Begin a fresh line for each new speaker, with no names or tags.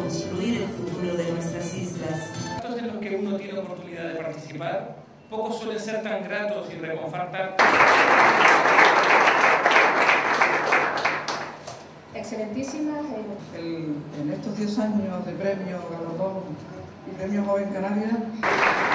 construir el futuro de nuestras islas.
Actos en los que uno tiene oportunidad de participar, pocos suelen ser tan gratos y reconfortantes.
Excelentísimas.
En estos 10 años de premio Galardón y premio Joven Canarias,